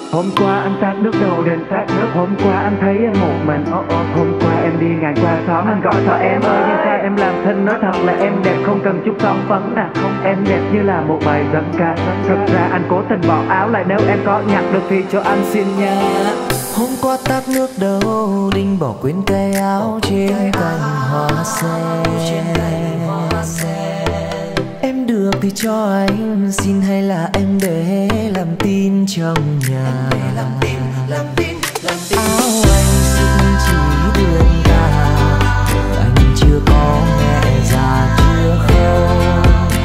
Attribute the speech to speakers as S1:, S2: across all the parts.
S1: Hôm qua anh tát nước đầu đền sát nước. Hôm qua anh thấy em một mình. Hôm qua em đi ngang qua xóm anh gọi thọ em ơi. Nhưng sao em làm thinh nói thật là em đẹp không cần chút son phấn nè. Không, em đẹp như là một bài dân ca. Thật ra anh cố tình bỏ áo lại, nếu em có nhặt được thì cho anh xin nha.
S2: Hôm qua tát nước đầu đinh bỏ quên cái áo trên cành hoa sen. Em được thì cho anh xin, hay là em để làm tin trong nhà. Áo anh xin chỉ đường ta, anh chưa có mẹ già chưa không.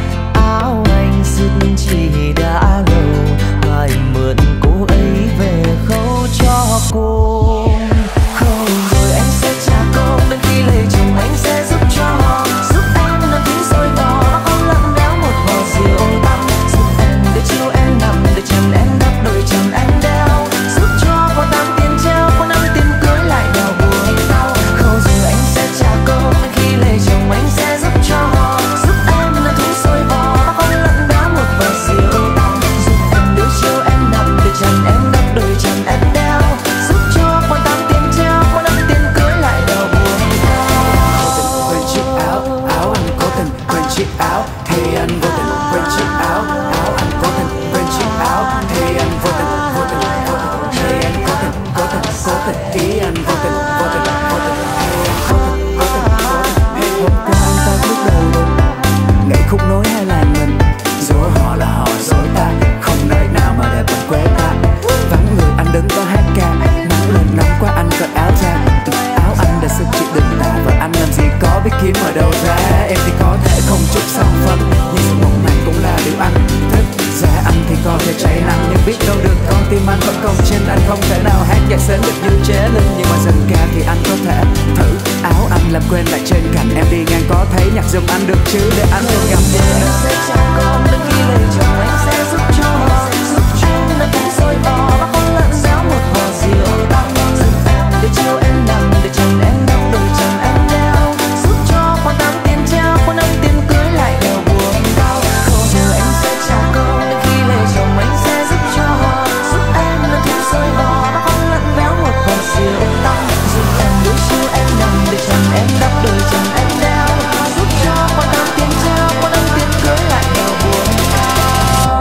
S2: Áo anh xin chỉ đã lâu, và anh mượn cô ấy về khâu cho cô. Không rồi anh sẽ trả công, đến khi lấy chồng anh sẽ giúp cho họ, giúp em làm tiếng sôi bò, không lặng béo một vò rượu tăm, giúp em để chiều em nằm, để chân em đắp đôi chân anh đeo, giúp cho có tám tiền treo, có năm tiền cưới lại đào buồn đau. Không rồi anh sẽ trả công, đến khi lấy chồng anh sẽ giúp cho họ, giúp em làm tiếng sôi bò, không lặng béo một vò rượu tăm, giúp em để chiều em nằm, để chân em đắp đôi chân em đeo, giúp cho có tám tiền treo, có năm tiền cưới lại đào buồn đau.
S1: Quên chiếc áo, áo anh cố tình quên chiếc áo. Hey anh vô tình quên chiếc áo, áo anh cố tình quên chiếc áo. Hey anh vô tình, vô tình, vô tình. Hey anh cố tình, cố tình, cố tình. Ý anh vô tình, vô tình, vô tình. Hey anh cố tình, cố tình, cố tình. Hey hôm qua anh ta lúc đầu luôn nghĩ khúc nối hai làng mình, dối họ là họ dối ta, không nơi nào mà để mình quê ta. Vắng người anh đứng đó hát ca, nắng lên nóng quá anh cởi áo ra. Áo anh đã sức chị đừng tà, và anh làm gì có biết kiếm ở đâu ra. Em thì có thể không chút son phấn, nhưng sự mộng màng cũng là điều anh thích. Giá anh thì có thể cháy nắng, nhưng biết đâu được con tim anh vẫn còn trên. Anh không thể nào hát nhạc sến được như chế linh, nhưng mà dần ca thì anh có thể thử. Áo anh làm quên lại trên cành, em đi ngang có thấy nhạc giùm anh được chứ, để anh được gặp
S2: Anh sẽ trả công, đến khi lấy chồng anh sẽ giúp cho họ, giúp em là tiếng sôi bò, không lặng béo một vò rượu tăm, giúp em để chiều em nằm, để chân em đắp đôi chân em đeo, giúp cho có tám tiền treo, có năm tiền cưới lại đều buồn đau. Không giờ anh sẽ trả công, đến khi lấy chồng anh sẽ giúp cho họ, giúp em là tiếng sôi bò, không lặng béo một vò rượu tăm, giúp em để chiều em nằm, để chân em đắp đôi chân em đeo, giúp cho có tám tiền treo, có năm tiền cưới lại đều buồn đau.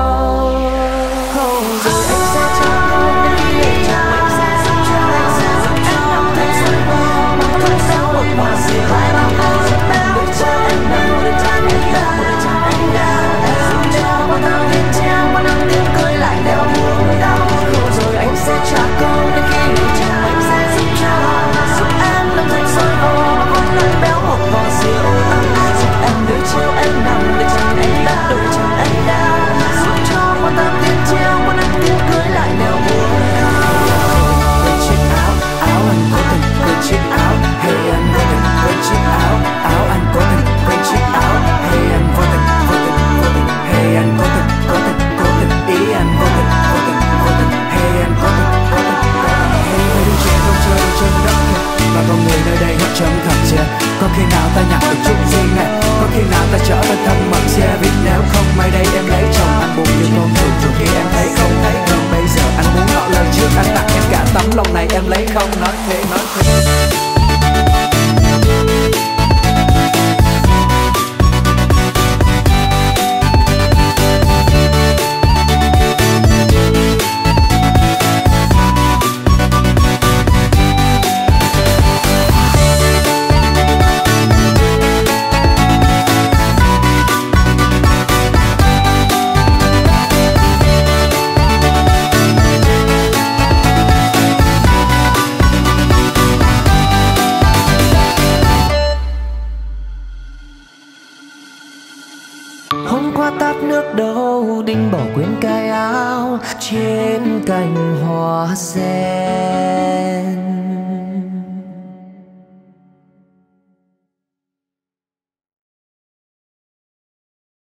S2: Không rồi anh sẽ trả công, đến khi lấy chồng anh sẽ giúp cho em làm tiếng sôi bò, không sao một vò rượu tăm, giúp em để cho em nằm, để chân em đắp, để chân em đeo, giúp cho có tám tiền treo, có năm tiền cưới lại đều buồn đau. Không rồi anh sẽ trả công, đến khi lấy chồng anh sẽ giúp cho giúp em làm tiếng sôi bò, không lặng béo một vò rượu tăm, giúp em để chiều em nằm, để chân em đắp đôi chân em đeo, giúp cho có tám tiền treo, có năm tiền cưới lại đều buồn đau.
S1: quên chiếc áo, áo anh cố tình quên chiếc áo. Hey anh vô tình quên chiếc áo, áo anh cố tình quên chiếc áo. Hey anh vô tình, vô tình, vô tình. Hey anh cố tình, cố tình, cố tình. Ý anh vô tình, vô tình, vô tình. Hey anh cố tình, cố tình, cố tình. Hey mấy đứa trẻ không chơi trên đất kia, và con người nơi đây hết trông thật chưa. Có khi nào ta nhặt được chút riêng này, có khi nào ta trở thành thân mật xe. Vì nếu không may đây em lấy chồng, anh buồn như con người từ khi em thấy không. Bây giờ anh muốn ngỏ lời trước, anh tặng em cả tấm lòng này, em lấy không. Nói thế, nói thế.
S2: Hôm qua tát nước đầu đinh bỏ quên cái áo trên cành hoa sen.